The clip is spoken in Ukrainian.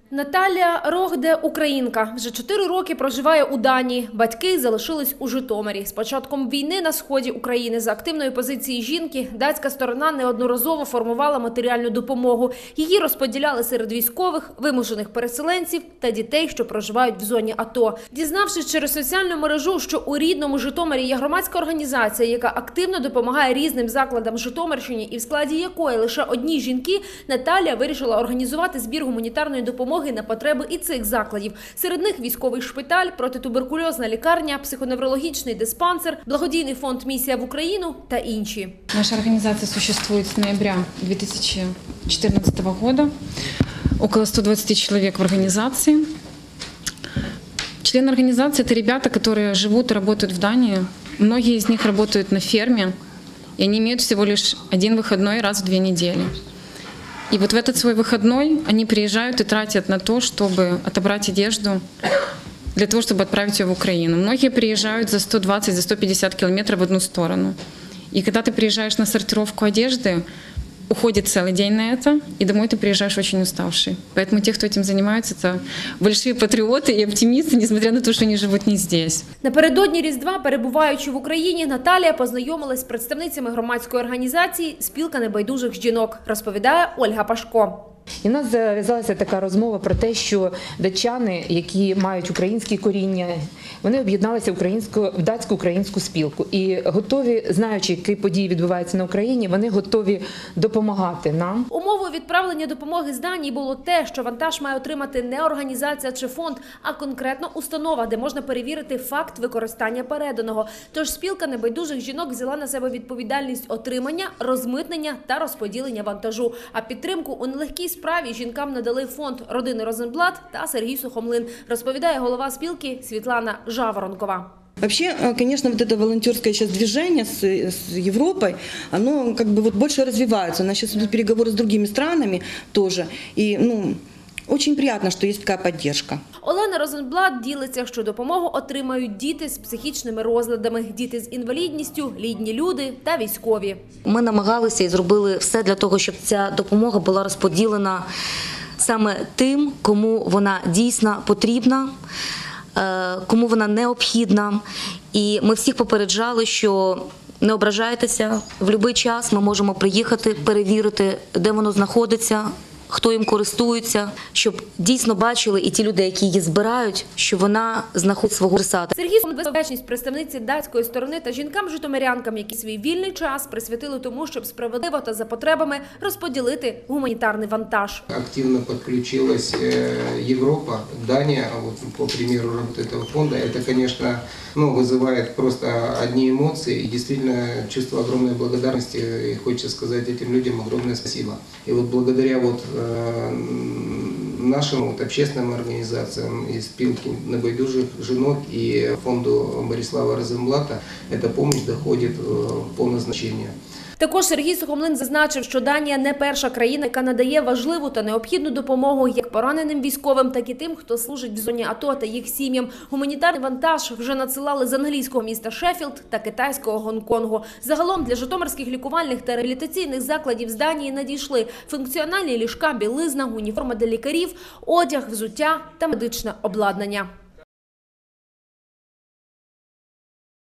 Наталя Рогде – українка. Вже 4 роки проживає у Данії. Батьки залишились у Житомирі. З початком війни на сході України за активної позиції жінки датська сторона неодноразово формувала матеріальну допомогу. Її розподіляли серед військових, вимушених переселенців та дітей, що проживають в зоні АТО. Дізнавшись через соціальну мережу, що у рідному Житомирі є громадська організація, яка активно допомагає різним закладам Житомирщині і в складі якої лише одні жінки, Наталя вирішила організувати збір гуманітарної допомоги на потреби і цих закладів. Серед них військовий шпиталь, протитуберкульозна лікарня, психоневрологічний диспансер, благодійний фонд «Місія в Україну» та інші. Наша организация существует с ноября 2014 года. Около 120 человек в организации. Члены организации – это ребята, которые живут и работают в Дании. Многие из них работают на ферме, и они имеют всего лишь один выходной раз в 2 недели. И вот в этот свой выходной они приезжают и тратят на то, чтобы отобрать одежду, для того, чтобы отправить ее в Украину. Многие приезжают за 120-150 километров в одну сторону. И когда ты приезжаешь на сортировку одежды, уходит целый день на это, и домой ты приезжаешь очень уставший. Поэтому те, кто этим занимается, это большие патриоты и оптимисты, несмотря на то, что они живут не здесь. Напередодні Різдва, перебуваючи в Україні, Наталія познайомилась з представницями громадської організації «Спілка небайдужих жінок», розповідає Ольга Пашко. І в нас зав'язалася така розмова про те, що датчани, які мають українські коріння, вони об'єдналися в датську українську спілку. І готові, знаючи, які події відбуваються на Україні, вони готові допомагати нам. Умовою відправлення допомоги з Данії було те, що вантаж має отримати не організація чи фонд, а конкретно установа, де можна перевірити факт використання переданого. Тож спілка небайдужих жінок взяла на себе відповідальність отримання, розмитнення та розподілення вантажу. А підтримку у нелегкій справі жінкам надали фонд родини Розенблат та Сергій Сухомлин, розповідає голова спілки Світлана Жаворонкова. Вообще, конечно, вот это волонтерское сейчас движение с Европой, оно как бы вот больше развивается. У нас сейчас идут переговоры с другими странами тоже. И, очень приятно, что есть такая поддержка. Олена Розенблат ділиться, що допомогу отримають діти з психічними розладами, діти з інвалідністю, літні люди та військові. Ми намагалися і зробили все для того, щоб ця допомога була розподілена саме тим, кому вона дійсно потрібна, кому вона необхідна. І ми всіх попереджали, що не ображайтеся, в будь-який час ми можемо приїхати, перевірити, де воно знаходиться, хто їм користується, щоб дійсно бачили і ті люди, які її збирають, що вона знаходить свого адресата. Сергій Сухомлин вдячність представниці датської сторони та жінкам-житомирянкам, які свій вільний час присвятили тому, щоб справедливо та за потребами розподілити гуманітарний вантаж. Активно подключилась Европа, Дания, вот по примеру этого фонда. Это, конечно, вызывает просто одни эмоции и действительно чувство огромной благодарности. И хочется сказать этим людям огромное спасибо. И вот благодаря нашим общественным организациям и спилке небайдужих жінок и фонду Борислава Розенблата эта помощь доходит в полное значение. Також Сергій Сухомлин зазначив, що Данія не перша країна, яка надає важливу та необхідну допомогу як пораненим військовим, так і тим, хто служить в зоні АТО та їх сім'ям. Гуманітарний вантаж вже надсилали з англійського міста Шеффілд та китайського Гонконгу. Загалом для житомирських лікувальних та реабілітаційних закладів з Данії надійшли функціональні ліжка, білизна, уніформа для лікарів, одяг, взуття та медичне обладнання.